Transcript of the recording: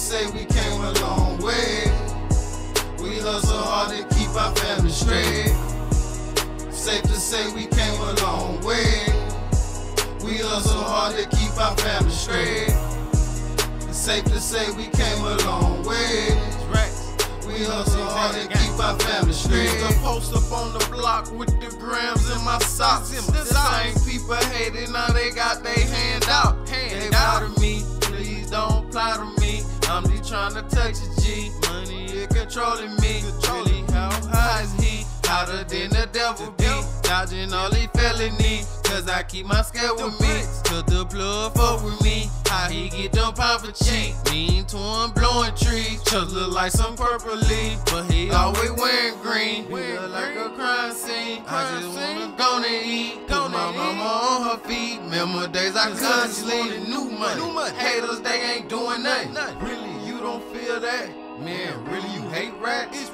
say we came a long way. We hustle hard to keep our family straight. Safe to say we came a long way. We hustle hard to keep our family straight. It's safe to say we came a long way. We hustle hard to keep our family straight. I post up on the block with the grams in my socks. The same people hating, now they got their hand out. They bother me, please don't apply to me. I'm just trying to touch a G. Money is controlling me. Really, how high is he? Hotter than the devil be. Dodging all these felony, cause I keep my scale with me. Cause the plug fuck with me. How he get them pop for cheap. Mean to him blowing trees. Just look like some purple leaf, but he always wearing green. He look like a crime scene. I just wanna go and eat. Put my mama on her feet. Remember days I couldn't sleep. New money. Haters, they ain't doing nothing. Really, you don't feel that? Man, really, you hate rats?